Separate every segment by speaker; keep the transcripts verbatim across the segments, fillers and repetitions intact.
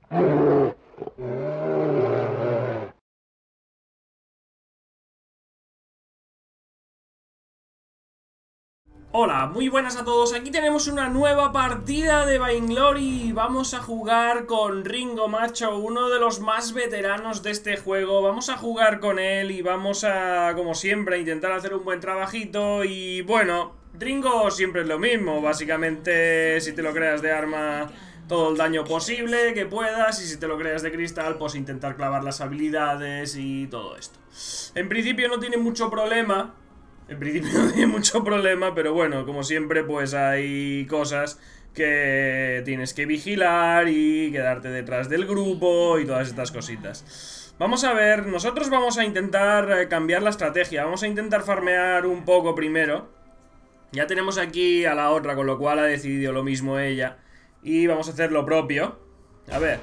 Speaker 1: Hola, muy buenas a todos, aquí tenemos una nueva partida de Vainglory y vamos a jugar con Ringo, macho, uno de los más veteranos de este juego. Vamos a jugar con él y vamos a, como siempre, intentar hacer un buen trabajito. Y bueno, Ringo siempre es lo mismo, básicamente, si te lo creas de arma, todo el daño posible que puedas, y si te lo creas de cristal, pues intentar clavar las habilidades y todo esto. En principio no tiene mucho problema. En principio no tiene mucho problema, pero bueno, como siempre, pues hay cosas que tienes que vigilar y quedarte detrás del grupo y todas estas cositas. Vamos a ver, nosotros vamos a intentar cambiar la estrategia. Vamos a intentar farmear un poco primero. Ya tenemos aquí a la otra, con lo cual ha decidido lo mismo ella. Y vamos a hacer lo propio. A ver.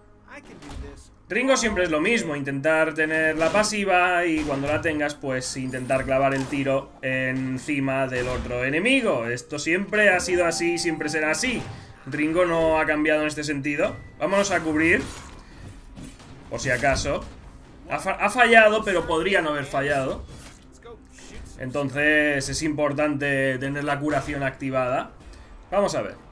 Speaker 1: Ringo siempre es lo mismo, intentar tener la pasiva y cuando la tengas, pues intentar clavar el tiro encima del otro enemigo. Esto siempre ha sido así, siempre será así. Ringo no ha cambiado en este sentido. Vámonos a cubrir, por si acaso. Ha, fa ha fallado, pero podría no haber fallado. Entonces es importante tener la curación activada. Vamos a ver.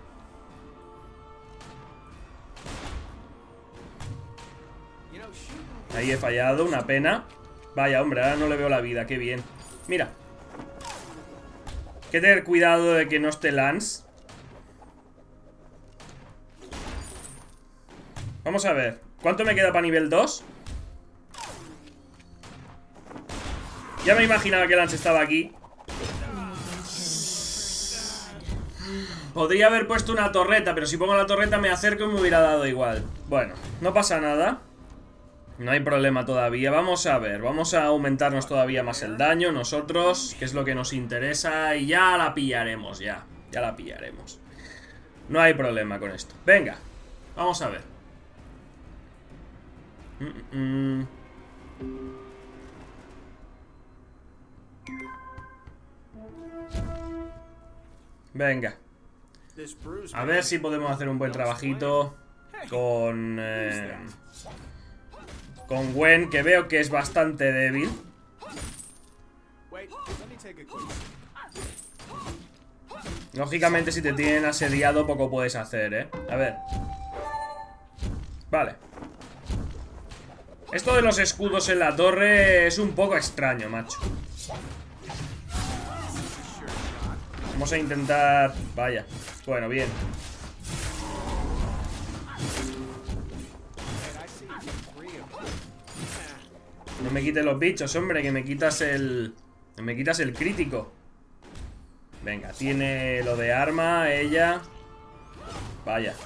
Speaker 1: Ahí he fallado, una pena. Vaya, hombre, ahora no le veo la vida, qué bien. Mira. Hay que tener cuidado de que no esté Lance. Vamos a ver. ¿Cuánto me queda para nivel dos? Ya me imaginaba que Lance estaba aquí. Podría haber puesto una torreta, pero si pongo la torreta me acerco y me hubiera dado igual. Bueno, no pasa nada. No hay problema todavía. Vamos a ver, vamos a aumentarnos todavía más el daño nosotros, que es lo que nos interesa. Y ya la pillaremos, ya Ya la pillaremos. No hay problema con esto. Venga, vamos a ver. mm -mm. Venga. A ver si podemos hacer un buen trabajito con... Eh... Con Gwen, que veo que es bastante débil. Lógicamente, si te tienen asediado, poco puedes hacer, ¿eh? A ver. Vale. Esto de los escudos en la torre es un poco extraño, macho. Vamos a intentar... Vaya. Bueno, bien. No me quites los bichos, hombre, que me quitas el... Me quitas el crítico. Venga, tiene lo de arma, ella. Vaya.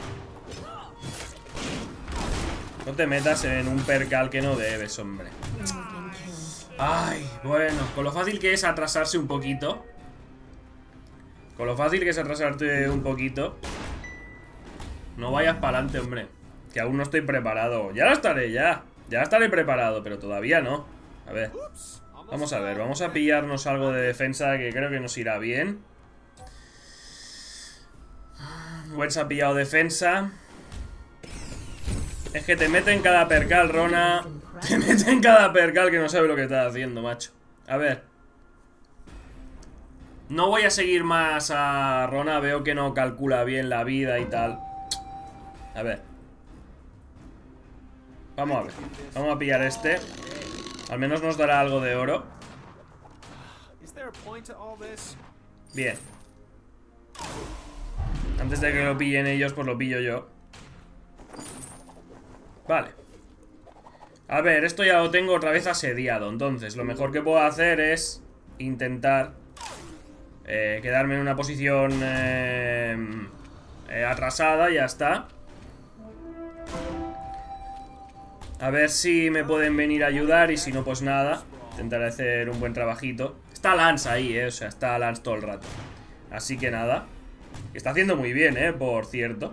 Speaker 1: No te metas en un percal que no debes, hombre. Ay, bueno, con lo fácil que es atrasarse un poquito. Con lo fácil que es atrasarte un poquito. No vayas para adelante, hombre, que aún no estoy preparado. Ya lo estaré, ya Ya estaré preparado, pero todavía no. A ver, vamos a ver, vamos a pillarnos algo de defensa que creo que nos irá bien. Gwen se ha pillado defensa. Es que te mete en cada percal, Rona. Te mete en cada percal que no sabe lo que está haciendo, macho. A ver. No voy a seguir más a Rona, veo que no calcula bien la vida y tal. A ver. Vamos a ver, vamos a pillar este. Al menos nos dará algo de oro. Bien. Antes de que lo pillen ellos, pues lo pillo yo. Vale. A ver, esto ya lo tengo otra vez asediado. Entonces, lo mejor que puedo hacer es intentar eh, quedarme en una posición eh, eh, atrasada, ya está. A ver si me pueden venir a ayudar y si no, pues nada. Intentaré hacer un buen trabajito. Está Lance ahí, eh, o sea, está Lance todo el rato. Así que nada. Está haciendo muy bien, eh, por cierto.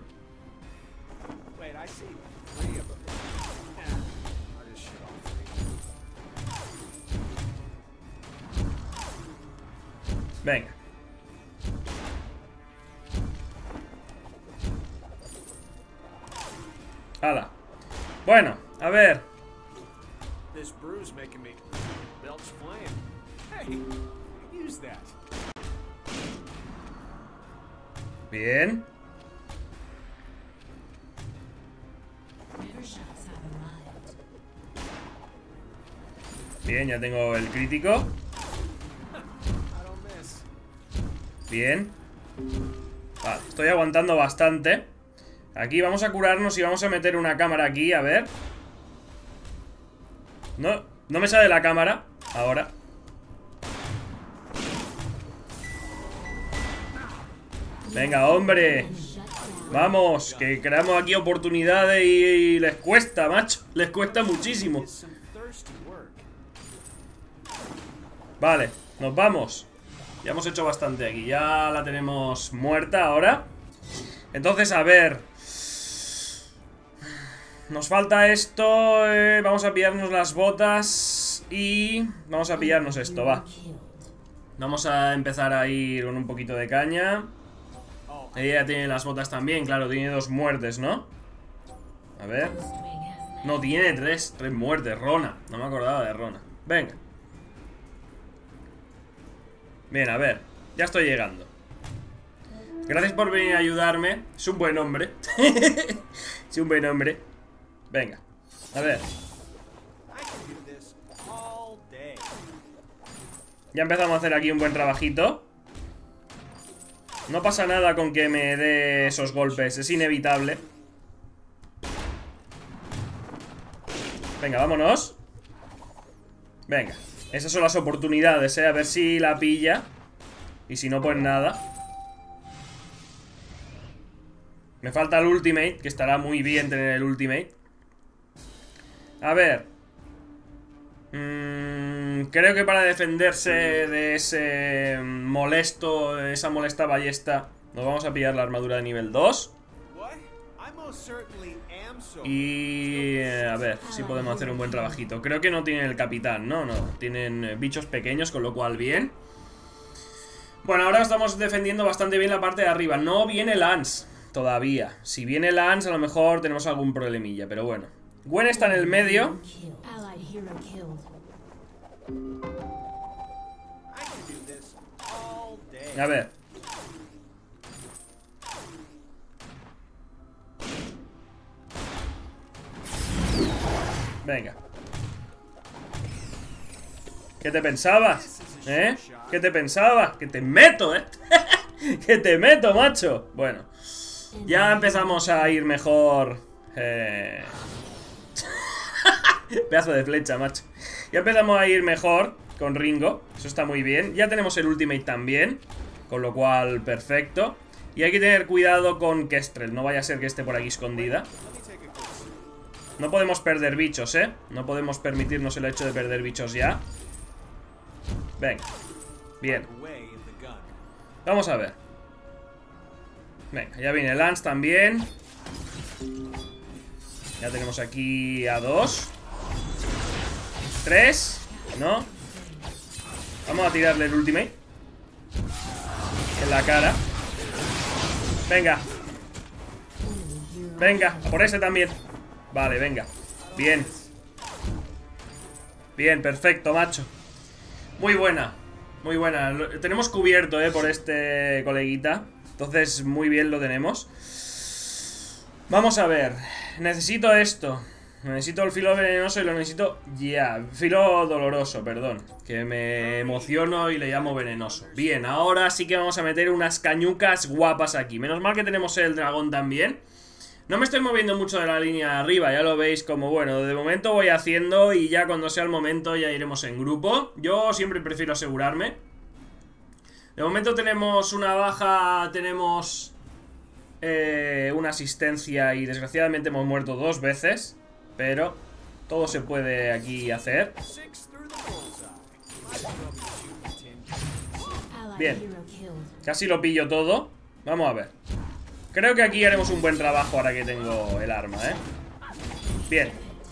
Speaker 1: Venga. ¡Hala! Bueno, a ver. Bien. Bien, ya tengo el crítico. Bien. Vale, estoy aguantando bastante. Aquí vamos a curarnos y vamos a meter una cámara aquí, a ver. No, no me sale la cámara ahora. Venga, hombre. Vamos, que creamos aquí oportunidades y, y les cuesta, macho. Les cuesta muchísimo. Vale, nos vamos. Ya hemos hecho bastante aquí. Ya la tenemos muerta ahora. Entonces, a ver. Nos falta esto. eh, Vamos a pillarnos las botas. Y vamos a pillarnos esto, va. Vamos a empezar a ir con un poquito de caña. Ella tiene las botas también, claro, tiene dos muertes, ¿no? A ver. No, tiene tres, tres muertes, Rona. No me acordaba de Rona. Venga. Bien, a ver, ya estoy llegando. Gracias por venir a ayudarme. Es un buen hombre. Es un buen hombre. Venga, a ver. Ya empezamos a hacer aquí un buen trabajito. No pasa nada con que me dé esos golpes, es inevitable. Venga, vámonos. Venga, esas son las oportunidades, eh. A ver si la pilla. Y si no, pues nada. Me falta el ultimate, que estará muy bien tener el ultimate. A ver. Mm, creo que para defenderse de ese molesto, de esa molesta ballesta, nos vamos a pillar la armadura de nivel dos. Y eh, a ver si podemos hacer un buen trabajito. Creo que no tienen el capitán, ¿no? No, tienen bichos pequeños, con lo cual bien. Bueno, ahora estamos defendiendo bastante bien la parte de arriba. No viene Lance todavía. Si viene Lance, a lo mejor tenemos algún problemilla, pero bueno. Gwen está en el medio. A ver. Venga. ¿Qué te pensabas? ¿Eh? ¿Qué te pensabas? Que te meto, ¿eh? Que te meto, macho. Bueno, ya empezamos a ir mejor. Eh... Pedazo de flecha, macho. Ya empezamos a ir mejor con Ringo. Eso está muy bien. Ya tenemos el ultimate también, con lo cual, perfecto. Y hay que tener cuidado con Kestrel. No vaya a ser que esté por aquí escondida. No podemos perder bichos, ¿eh? No podemos permitirnos el hecho de perder bichos ya. Venga. Bien. Vamos a ver. Venga, ya viene Lance también. Ya tenemos aquí a dos. Tres. ¿No? Vamos a tirarle el ultimate en la cara. Venga. Venga, a por ese también. Vale, venga. Bien. Bien, perfecto, macho. Muy buena. Muy buena. Lo tenemos cubierto, eh, por este coleguita. Entonces, muy bien lo tenemos. Vamos a ver. Necesito esto. Necesito el filo venenoso y lo necesito ya. Filo doloroso, perdón. Que me emociono y le llamo venenoso. Bien, ahora sí que vamos a meter unas cañucas guapas aquí. Menos mal que tenemos el dragón también. No me estoy moviendo mucho de la línea de arriba, ya lo veis como, bueno, de momento voy haciendo y ya cuando sea el momento ya iremos en grupo. Yo siempre prefiero asegurarme. De momento tenemos una baja, tenemos eh, una asistencia y desgraciadamente hemos muerto dos veces. Pero todo se puede aquí hacer. Bien. Casi lo pillo todo. Vamos a ver. Creo que aquí haremos un buen trabajo ahora que tengo el arma, ¿eh? Bien.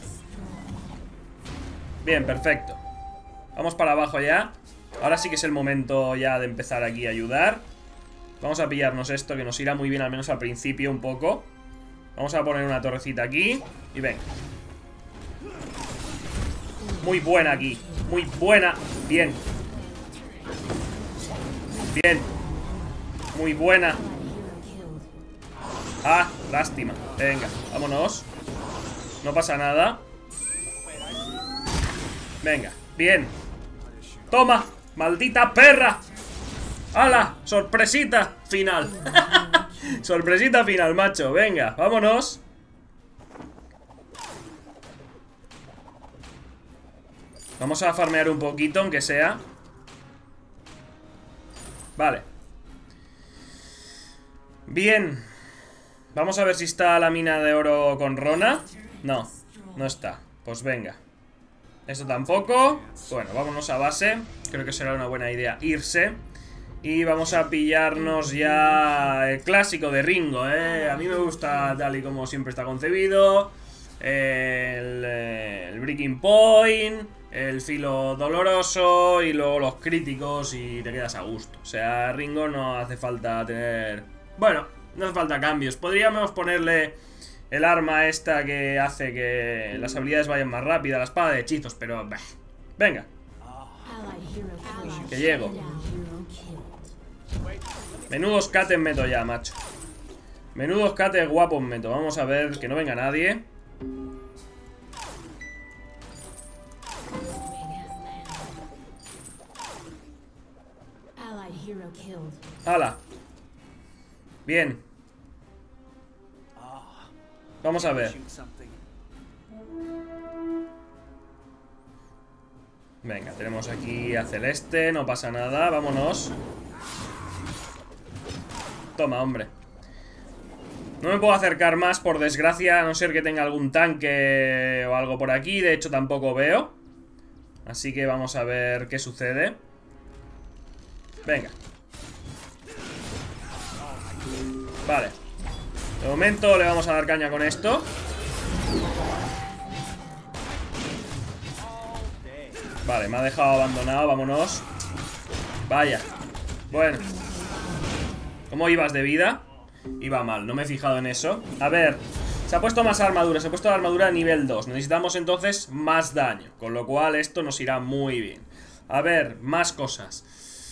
Speaker 1: Bien, perfecto. Vamos para abajo ya. Ahora sí que es el momento ya de empezar aquí a ayudar. Vamos a pillarnos esto, que nos irá muy bien, al menos al principio un poco. Vamos a poner una torrecita aquí. Y venga. Muy buena aquí. Muy buena. Bien. Bien. Muy buena. Ah, lástima. Venga, vámonos. No pasa nada. Venga, bien. Toma, maldita perra. ¡Hala! Sorpresita final. Sorpresita final, macho. Venga, vámonos. Vamos a farmear un poquito, aunque sea. Vale. Bien. Vamos a ver si está la mina de oro con Rona. No, no está. Pues venga. Esto tampoco. Bueno, vámonos a base. Creo que será una buena idea irse. Y vamos a pillarnos ya el clásico de Ringo, ¿eh? A mí me gusta tal y como siempre está concebido. El, el Breaking Point, el filo doloroso y luego los críticos y te quedas a gusto. O sea, Ringo no hace falta tener... Bueno, no hace falta cambios. Podríamos ponerle el arma esta que hace que las habilidades vayan más rápidas, la espada de hechizos, pero... Bah. Venga. Que llego. Menudos cates meto ya, macho. Menudos cates guapos meto. Vamos a ver que no venga nadie. ¡Hala! Bien. Vamos a ver. Venga, tenemos aquí a Celeste. No pasa nada, vámonos. Toma, hombre. No me puedo acercar más, por desgracia, a no ser que tenga algún tanque o algo por aquí. De hecho, tampoco veo. Así que vamos a ver qué sucede. Venga. Vale. De momento le vamos a dar caña con esto. Vale, me ha dejado abandonado, vámonos. Vaya. Bueno. ¿Cómo ibas de vida? Iba mal, no me he fijado en eso. A ver, se ha puesto más armadura. Se ha puesto la armadura a nivel dos. Necesitamos entonces más daño, con lo cual esto nos irá muy bien. A ver, más cosas.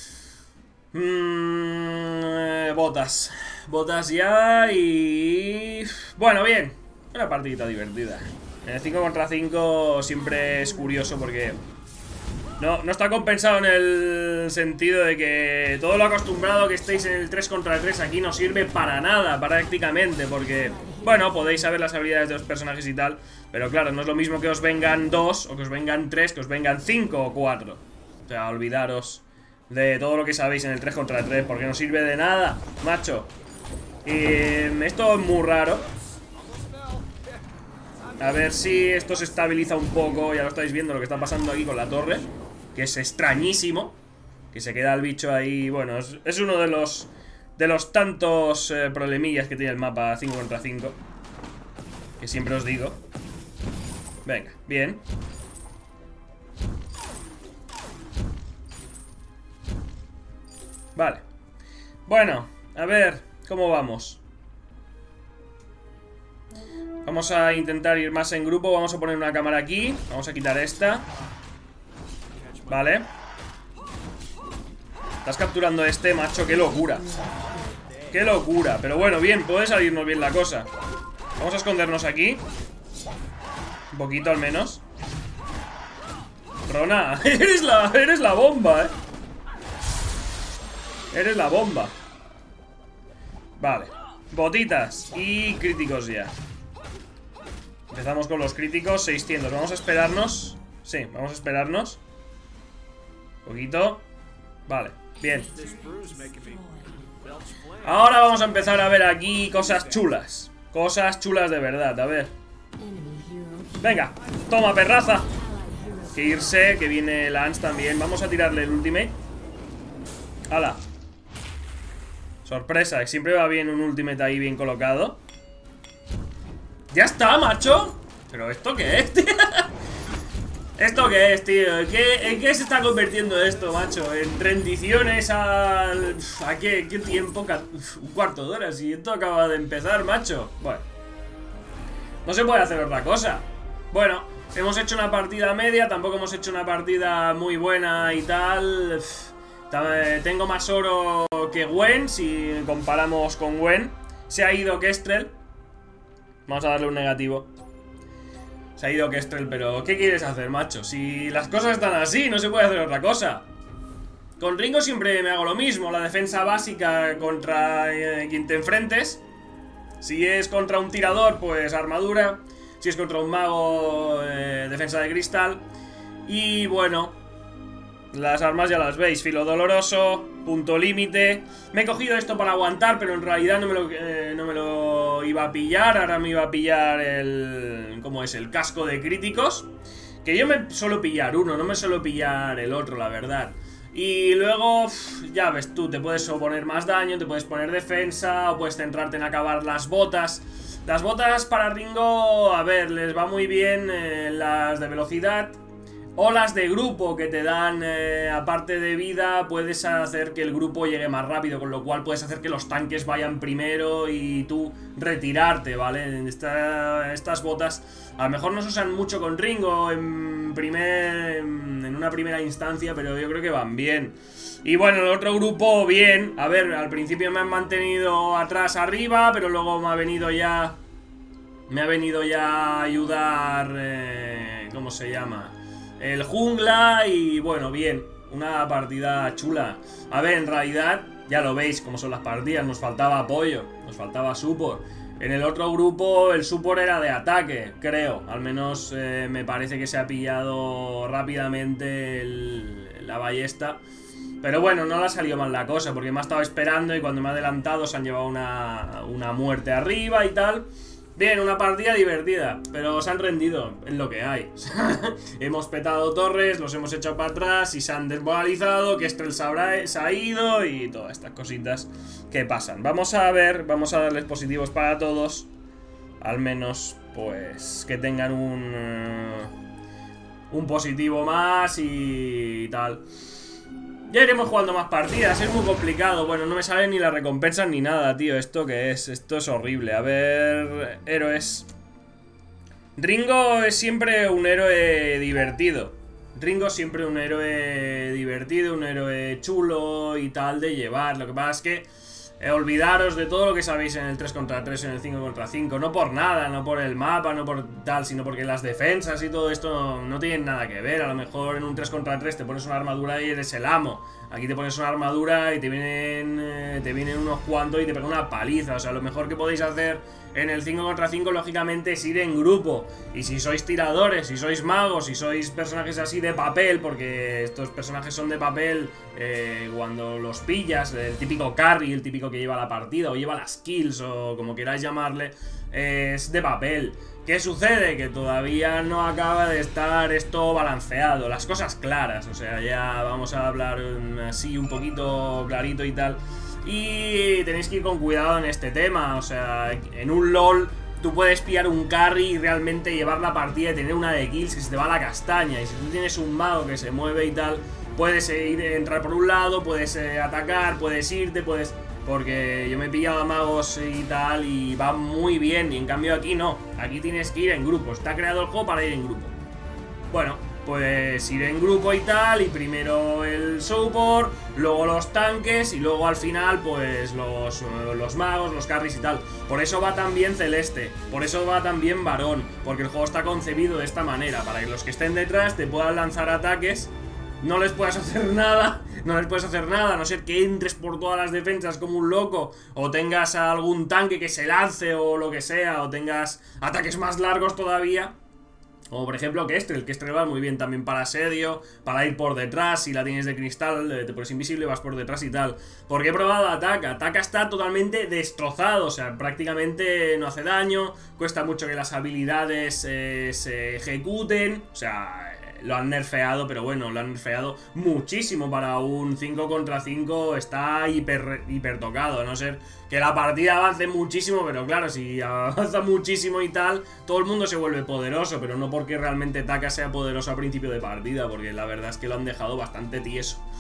Speaker 1: mm, Botas. Botas ya y... Bueno, bien. Una partidita divertida. En el cinco contra cinco siempre es curioso porque... No, no está compensado en el sentido de que todo lo acostumbrado que estéis en el tres contra tres aquí no sirve para nada, prácticamente, porque, bueno, podéis saber las habilidades de los personajes y tal, pero claro, no es lo mismo que os vengan dos, o que os vengan tres, que os vengan cinco o cuatro. O sea, olvidaros de todo lo que sabéis en el tres contra tres, porque no sirve de nada, macho. Y esto es muy raro. A ver si esto se estabiliza un poco. Ya lo estáis viendo lo que está pasando aquí con la torre, que es extrañísimo. Que se queda el bicho ahí. Bueno, es, es uno de los De los tantos eh, problemillas que tiene el mapa cinco contra cinco, que siempre os digo. Venga, bien. Vale. Bueno, a ver cómo vamos. Vamos a intentar ir más en grupo. Vamos a poner una cámara aquí. Vamos a quitar esta. Vale. Estás capturando este, macho. Qué locura. Qué locura. Pero bueno, bien, puede salirnos bien la cosa. Vamos a escondernos aquí. Un poquito al menos. Rona, eres la, eres la bomba, eh. Eres la bomba. Vale. Botitas y críticos ya. Empezamos con los críticos, seiscientos. Vamos a esperarnos. Sí, vamos a esperarnos. Un poquito. Vale, bien. Ahora vamos a empezar a ver aquí cosas chulas. Cosas chulas de verdad, a ver. Venga, toma perraza. Que irse, que viene Lance también. Vamos a tirarle el ultimate. ¡Hala! Sorpresa, siempre va bien un ultimate ahí bien colocado. ¡Ya está, macho! ¿Pero esto qué es, tío? ¿Esto qué es, tío? ¿En qué, ¿En qué se está convirtiendo esto, macho? ¿En rendiciones al... ¿A qué, qué tiempo? Un cuarto de hora, si esto acaba de empezar, macho. Bueno, No se puede hacer otra cosa. Bueno, hemos hecho una partida media, tampoco hemos hecho una partida muy buena y tal. Tengo más oro que Gwen, si comparamos con Gwen. Se ha ido Kestrel. Vamos a darle un negativo. Se ha ido Kestrel, pero ¿qué quieres hacer, macho? Si las cosas están así, no se puede hacer otra cosa. Con Ringo siempre me hago lo mismo. La defensa básica contra eh, quien te enfrentes. Si es contra un tirador, pues armadura. Si es contra un mago, eh, defensa de cristal. Y bueno, las armas ya las veis. Filo doloroso, punto límite. Me he cogido esto para aguantar, pero en realidad no me lo, eh, no me lo iba a pillar. Ahora me iba a pillar el... ¿cómo es? El casco de críticos. Que yo me suelo pillar uno, no me suelo pillar el otro, la verdad. Y luego, ya ves tú, te puedes poner más daño, te puedes poner defensa, o puedes centrarte en acabar las botas. Las botas para Ringo, a ver, les va muy bien eh, las de velocidad o las de grupo, que te dan, eh, aparte de vida, puedes hacer que el grupo llegue más rápido, con lo cual puedes hacer que los tanques vayan primero y tú retirarte, ¿vale? Esta, estas botas a lo mejor no se usan mucho con Ringo en, primer, en una primera instancia, pero yo creo que van bien. Y bueno, el otro grupo, bien. A ver, al principio me han mantenido atrás arriba, pero luego me ha venido ya... Me ha venido ya a ayudar... Eh, ¿Cómo se llama? El jungla y bueno, bien. Una partida chula. A ver, en realidad, ya lo veis cómo son las partidas. Nos faltaba apoyo, nos faltaba support. En el otro grupo el support era de ataque, creo. Al menos eh, me parece que se ha pillado rápidamente el, la ballesta. Pero bueno, no le ha salido mal la cosa, porque me ha estado esperando y cuando me ha adelantado se han llevado una, una muerte arriba y tal. Bien, una partida divertida, pero se han rendido en lo que hay. Hemos petado torres, los hemos echado para atrás y se han desmoralizado, que Kestrel se, habrá, se ha ido y todas estas cositas que pasan. Vamos a ver, vamos a darles positivos para todos. Al menos, pues, que tengan un, uh, un positivo más y tal. Ya iremos jugando más partidas, es muy complicado. Bueno, no me salen ni las recompensas ni nada, tío. ¿Esto qué es? Esto es horrible. A ver... Héroes. Ringo es siempre un héroe divertido. Ringo es siempre un héroe divertido, un héroe chulo y tal de llevar. Lo que pasa es que... Eh, olvidaros de todo lo que sabéis en el tres contra tres, en el cinco contra cinco. No por nada, no por el mapa, no por tal, sino porque las defensas y todo esto no, no tienen nada que ver. A lo mejor en un tres contra tres te pones una armadura y eres el amo. Aquí te pones una armadura y te vienen eh, te vienen unos cuantos y te pegan una paliza. O sea, lo mejor que podéis hacer en el cinco contra cinco, lógicamente, es ir en grupo. Y si sois tiradores, si sois magos, si sois personajes así de papel, porque estos personajes son de papel, eh, cuando los pillas, el típico carry, el típico que lleva la partida o lleva las kills o como queráis llamarle, eh, es de papel. ¿Qué sucede? Que todavía no acaba de estar esto balanceado, las cosas claras. O sea, ya vamos a hablar así un poquito clarito y tal. Y tenéis que ir con cuidado en este tema. O sea, en un LoL tú puedes pillar un carry y realmente llevar la partida y tener una de kills que se te va a la castaña. Y si tú tienes un mago que se mueve y tal, puedes ir, entrar por un lado, puedes eh, atacar, puedes irte, puedes... Porque yo me he pillado a magos y tal y va muy bien. Y en cambio aquí no, aquí tienes que ir en grupo. Está creado el juego para ir en grupo. Bueno, pues ir en grupo y tal. Y primero el support, luego los tanques y luego al final pues los, los magos, los carries y tal. Por eso va tan bien Celeste, por eso va tan bien Varón. Porque el juego está concebido de esta manera, para que los que estén detrás te puedan lanzar ataques. No les puedes hacer nada, no les puedes hacer nada, a no ser que entres por todas las defensas como un loco, o tengas algún tanque que se lance o lo que sea, o tengas ataques más largos todavía. O por ejemplo Kestrel, Kestrel va muy bien también para asedio, para ir por detrás, si la tienes de cristal, te pones invisible, vas por detrás y tal. Porque he probado Ataka, Ataka está totalmente destrozado, o sea, prácticamente no hace daño, cuesta mucho que las habilidades eh, se ejecuten, o sea... Lo han nerfeado, pero bueno, lo han nerfeado muchísimo para un cinco contra cinco. Está hiper, hiper tocado, a no ser que la partida avance muchísimo. Pero claro, si avanza muchísimo y tal, todo el mundo se vuelve poderoso. Pero no porque realmente Taka sea poderoso a principio de partida, porque la verdad es que lo han dejado bastante tieso.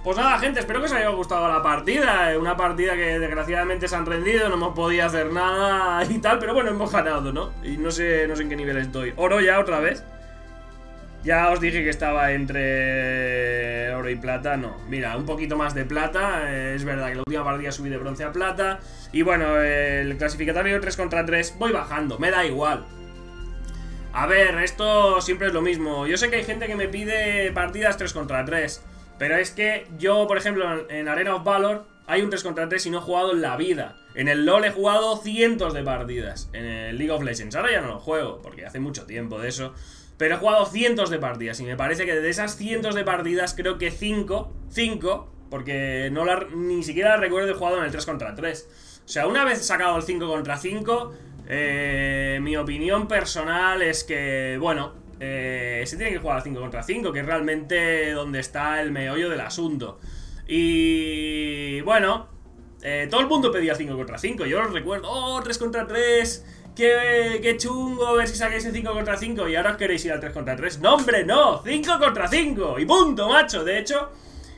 Speaker 1: Pues nada, gente, espero que os haya gustado la partida. Una partida que desgraciadamente se han rendido, no hemos podido hacer nada y tal, pero bueno, hemos ganado, ¿no? Y no sé, no sé en qué nivel estoy. Oro ya otra vez. Ya os dije que estaba entre oro y plata. No, mira, un poquito más de plata. Es verdad que la última partida subí de bronce a plata. Y bueno, el clasificatorio tres contra tres voy bajando, me da igual. A ver, esto siempre es lo mismo. Yo sé que hay gente que me pide partidas tres contra tres, pero es que yo, por ejemplo, en Arena of Valor hay un tres contra tres y no he jugado en la vida. En el LoL he jugado cientos de partidas. En el League of Legends, ahora ya no lo juego, porque hace mucho tiempo de eso. Pero he jugado cientos de partidas y me parece que de esas cientos de partidas creo que cinco, cinco, porque no la, ni siquiera la recuerdo de jugado en el tres contra tres. O sea, una vez sacado el cinco contra cinco, eh, mi opinión personal es que, bueno, eh, se tiene que jugar al cinco contra cinco, que es realmente donde está el meollo del asunto. Y bueno, eh, todo el mundo pedía cinco contra cinco, yo lo recuerdo, oh, tres contra tres... Qué, qué chungo, a ver si sacáis el cinco contra cinco. Y ahora os queréis ir al tres contra tres. ¡No, hombre, no! ¡cinco contra cinco! Y punto, macho. De hecho,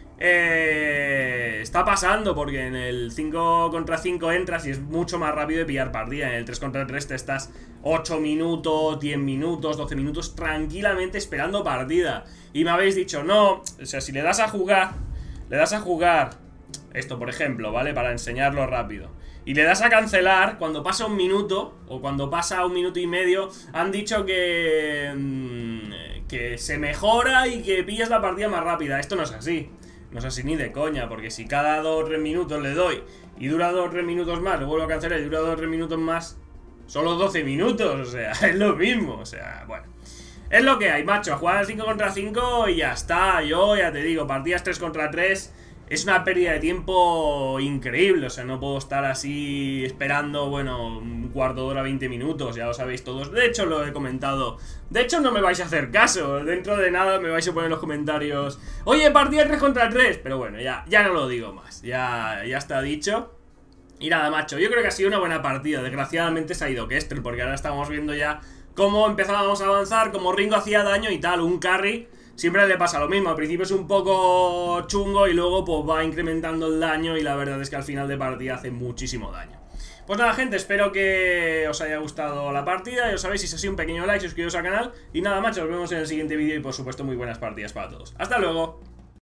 Speaker 1: eh, está pasando, porque en el cinco contra cinco entras y es mucho más rápido de pillar partida. En el tres contra tres te estás ocho minutos, diez minutos, doce minutos tranquilamente esperando partida. Y me habéis dicho, no, o sea, si le das a jugar, le das a jugar esto, por ejemplo, ¿vale? Para enseñarlo rápido. Y le das a cancelar cuando pasa un minuto, o cuando pasa un minuto y medio, han dicho que, mmm, que se mejora y que pillas la partida más rápida. Esto no es así, no es así ni de coña, porque si cada dos o tres minutos le doy y dura dos o tres minutos más, lo vuelvo a cancelar y dura dos o tres minutos más, solo doce minutos, o sea, es lo mismo, o sea, bueno. Es lo que hay, macho, a jugar al cinco contra cinco y ya está. Yo ya te digo, partidas tres contra tres es una pérdida de tiempo increíble. O sea, no puedo estar así esperando, bueno, un cuarto de hora, veinte minutos. Ya lo sabéis todos, de hecho lo he comentado. De hecho no me vais a hacer caso. Dentro de nada me vais a poner en los comentarios, oye, partida tres contra tres. Pero bueno, ya, ya no lo digo más. Ya, ya está dicho. Y nada, macho, yo creo que ha sido una buena partida. Desgraciadamente se ha ido Kestrel, porque ahora estamos viendo ya cómo empezábamos a avanzar, cómo Ringo hacía daño y tal. Un carry siempre le pasa lo mismo, al principio es un poco chungo y luego pues va incrementando el daño y la verdad es que al final de partida hace muchísimo daño. Pues nada, gente, espero que os haya gustado la partida. Ya os sabéis, si es así, un pequeño like, suscribiros al canal. Y nada, macho, nos vemos en el siguiente vídeo y por supuesto muy buenas partidas para todos. ¡Hasta luego!